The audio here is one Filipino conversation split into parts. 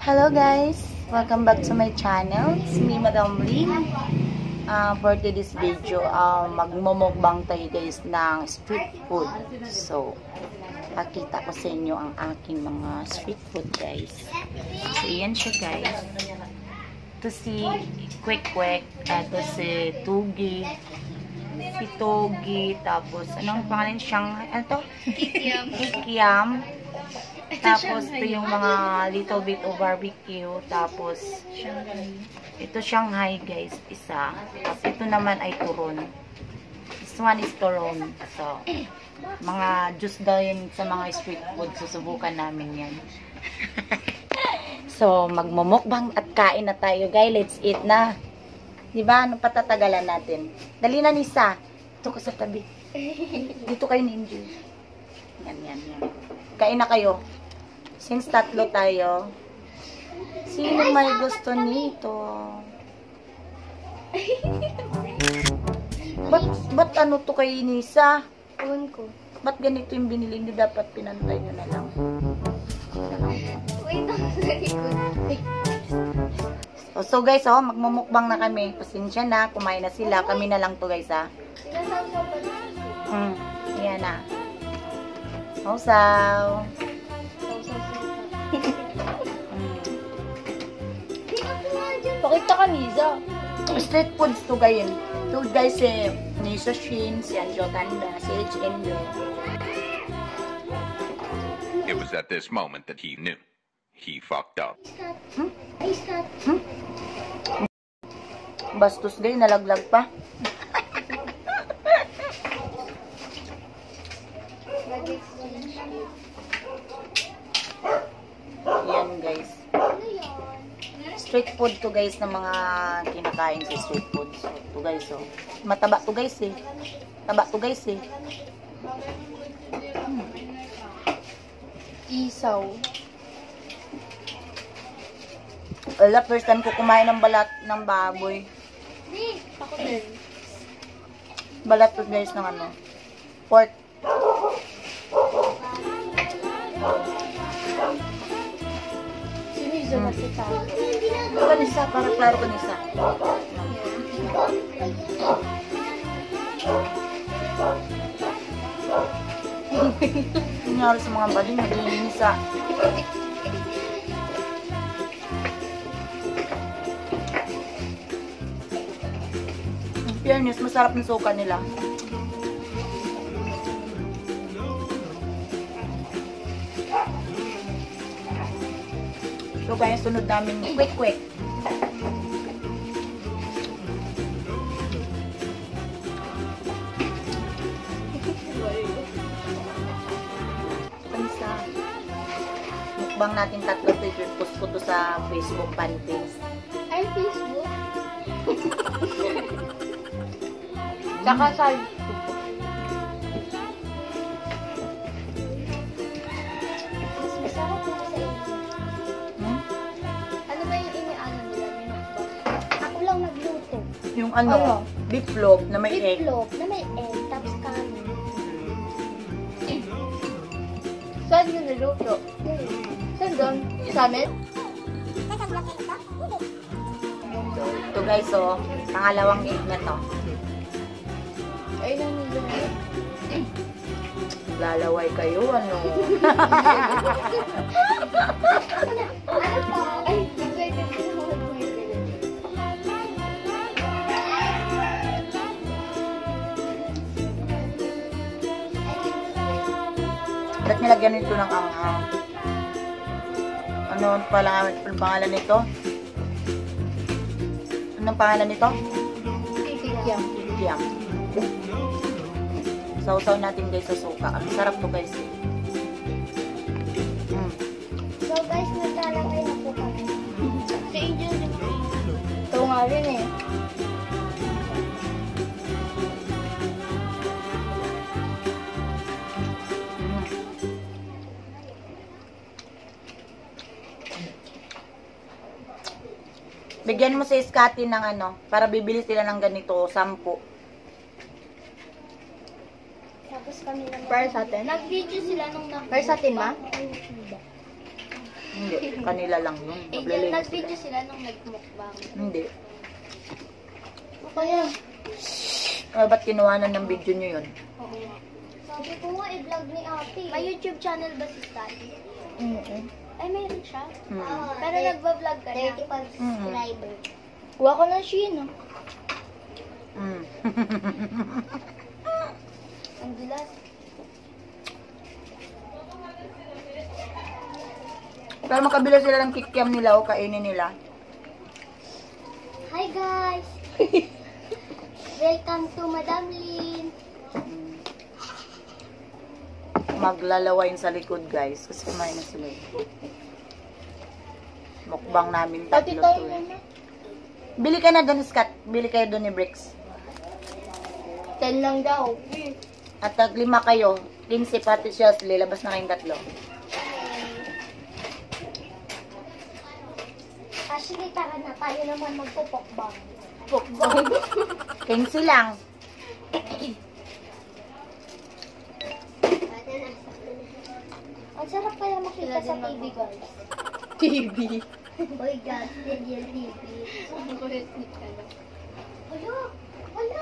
Hello guys! Welcome back to my channel. It's me, Madam Lee. For today's video, magmumukbang tayo guys ng street food. So, pakita ko sa inyo ang aking mga street food guys. So, yan siya guys. Ito si Kwek-Kwek. Ito si Tugi. Si Togi. Tapos, anong pangalan siyang, ano to? Kikiam. Kikiam. Tapos, ito yung mga little bit of barbecue. Tapos, ito Shanghai guys, isa. Tapos, ito naman ay turon. This one is turon. So, mga juice daw yun sa mga street food. Susubukan namin yan. So, magmumukbang at kain na tayo guys. Let's eat na. Diba? Anong patatagalan natin? Dali na Nisa. Ito ko sa tabi. Dito kayo ni-enjoy. Yan. Kain na kayo. Since tatlo tayo, sino may gusto nito? Ba't ano to kay Nisa? Ewan ko. Ba't ganito yung binili nyo? Dapat pinantay nyo na lang. Wait, ako sa likod. So guys, magmumukbang na kami. Pasensya na, kumain na sila. Kami na lang to guys, Sinasaw-saw pa na. Yan na. Sausaw. Pakita ka, Niza. Street foods to guys. So guys, Nisa Shin, si Anjo Tanda, si HN. It was at this moment that he knew. He fucked up. Bastos guys, nalaglag pa. Yan guys. Street food to guys na mga kinakain sa street food. So, to guys, mataba to guys Taba to guys Isaw. Wala, first time ko kumain ng balat ng baboy. Ako din. Balat to guys ng ano, pork. Si Niza nasa tayo. Ito Nisa, para klaro ko Nisa. Nangyari sa mga bading, naglilinis Nisa. In fairness, masarap ng suka nila. So kaya sunod namin Kwek-Kwek. Pansa. Mukbang natin tatlo to, post ko to sa Facebook fan page. Ay, Facebook. Tsaka sa YouTube. Mas masarap ito sa inyo. Ano ba yung iniano nila? Ako lang nagluto. Yung ano, beef loaf na may egg. Beef loaf na may egg, tapos kanin. Saan yun naluto? Saan doon? Sa amin? So, ito guys, pangalawang egg na to. Ay, naniyo. Lalaway kayo, ano? Ay, excited ko na ako bumibili. Ba't nilagyan nito ng anghang? Ano pala ang pangalan nito? Anong pangalan nito? Kikiam. Kikiam. Sausaw natin guys sa suka. Ang sarap to guys. So guys, naglalagay na po kami. Si Angel din po. Ito nga rin eh. Bigyan mo sa Scotty ng ano, para bibili sila ng ganito, 10. Tapos kami naman. Para sa atin? Nag-video sila nung Para sa atin, ma? Hindi, kanila lang yun. Angel, Maglilinis sila. nag-video sila nung nag-mukbang. Hindi. O kaya? Ba't kinuhanan ng video nyo yun? Oo nga. Sabi ko nga, i-vlog ni ate. May YouTube channel ba si Stan? Ay, mayroon siya. Pero nagba-vlog ka na. 35 subscriber. Kuha ko ng Shein, no? Ang gilas. Pero makabila sila ng kikiam nila o kainin nila. Hi guys! Welcome to Madam Lynn. Maglalawain sa likod, guys. Kasi kumain na sila. Mukbang namin tatlo to. Bili ka na doon, Scott. Bili kayo doon ni Bricks. 10 lang daw. At 5 kayo. 15 pati siya. Lilabas na kayong tatlo. Actually, tara na. Tayo naman magpupokbang. Pokbang? 15 lang. Ang sarap kaya makita sa TV, guys. TV? Oy, guys, yan TV. Wala! Wala!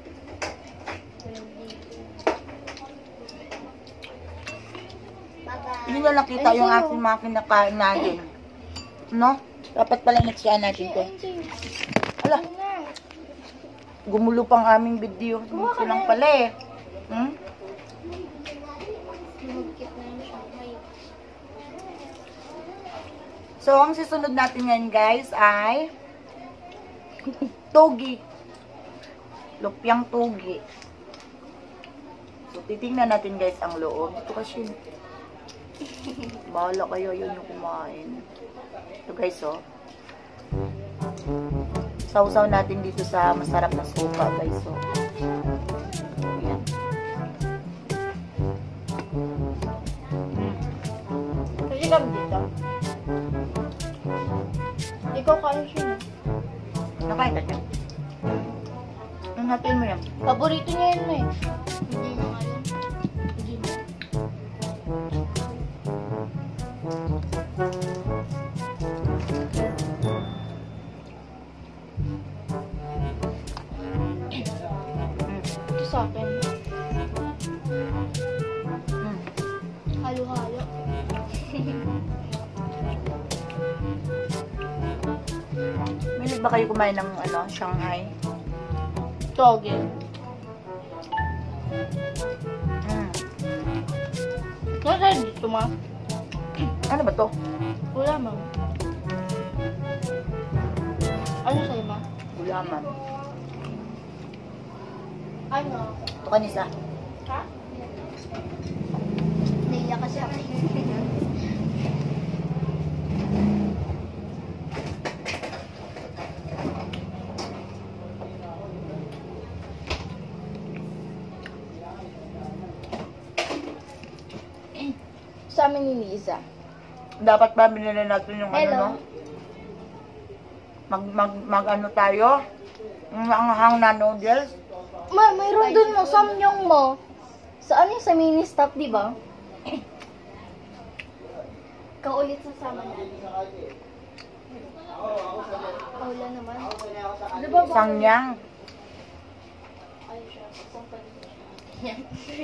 Bye-bye. Hindi na nakita yung aking mga kinakain natin. No? Dapat pala nagsiyaan natin to. Ala, gumulo pang aming video. Ito lang pala eh. So, ang susunod natin ngayon guys ay togi. Lupyang togi. So, titingnan natin guys ang loob. Ito kasi, bahala kayo yun yung kumain. Ito guys, oh. Sausaw natin dito sa masarap na sopa guys, oh. Ayan. Kasi kami dito. Ikaw kain siya na. Nakain ka dyan. Ano natin mo yan? Paborito niya yun eh. Hindi na nga yun. Hindi na. Ito sa akin. Halo-halo. Milig ba kayo kumain ng ano, Shanghai? Toge. Nasaan dito, ma? Ano ba to? Wala, ma. Ano sa'yo, ma? Gulaman. Ano? Ito kanisa. Ha? Naiya kasi ako. Sa amin ni Liza. Dapat ba binili natin yung Hello. ano, no? Mag ano tayo? Yung anghang na noodles? Ma, mayroon dun mo, samyong mo. Sa ano yung sa mini stop, di ba? Kaulit sa sama natin. Kaula naman. Di ba ba? Sangyang. Ay, siya. Isang panito. Yan.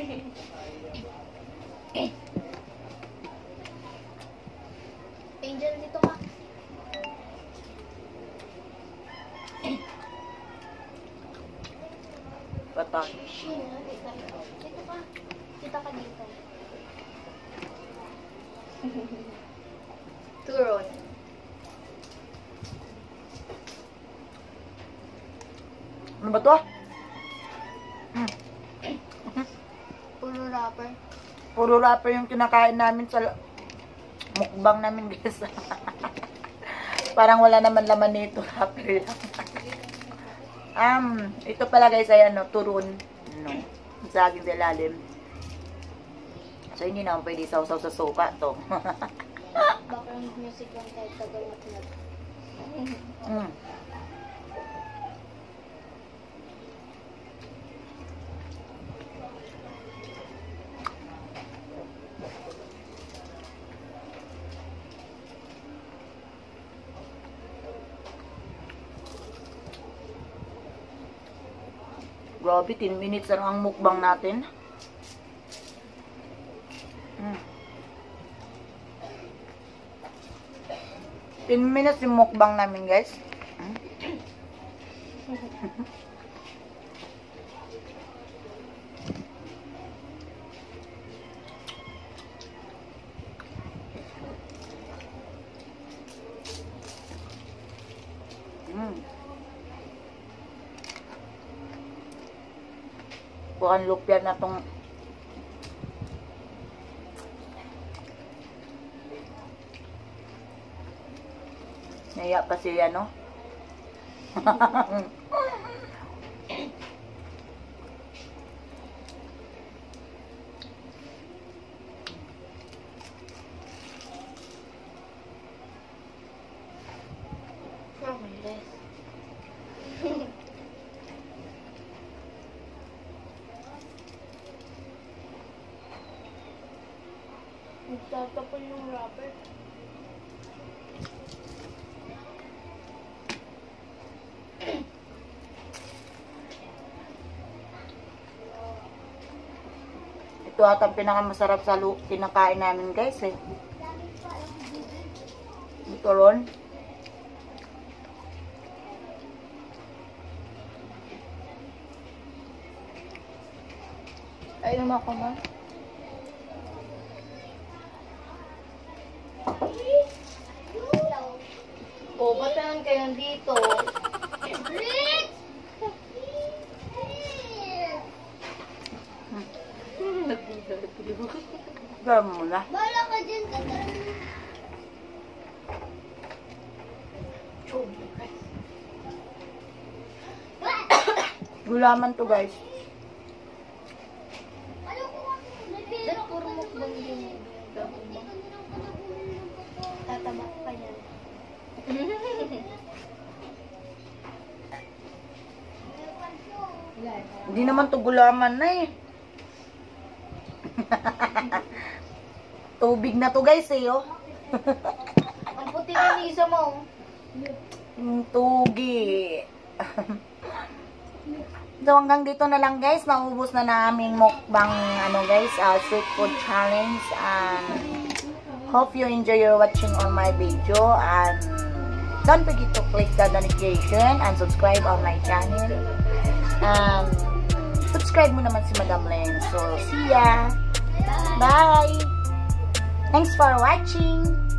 Angel, dito ka. Patay. Dito ka. Dito ka dito. Turon. Ano ba to? Puro rapper. Puro wrapper yung kinakain namin sa mukbang namin guys. Parang wala naman laman nito, wrapper lang. Ito pala guys ay ano, turon. No. Sa akin sa ilalim. So hindi naman pwede sausaw sa sopa to. Background music lang kahit tagal na pinag. Grabe, 10 minutes na ang mukbang natin. 10 minutes yung mukbang namin, guys. Bukan lupia na tong naya pa siya, no? Nagtatapon yung rubber. Ito at ang pinakamasarap sa kinakain namin, guys, eh. Ito ron. Ay, naman ako, ma. O, ba't naman kayo nandito? Gawin mo na. Bala ka dyan, Gulaman to, guys. Dahil puro mukbang yung tataba pa yan. Hindi naman to gulaman na eh. Tubig na to, guys, eh, oh. Ang puti ng isa mo. Yung tugi. So, hanggang dito na lang, guys. Naubos na naming mukbang, guys, street food challenge. And hope you enjoy your watching on my video. And don't forget to click the notification and subscribe on my channel. Subscribe mo naman si Madam Len. So, see ya! Bye! Thanks for watching!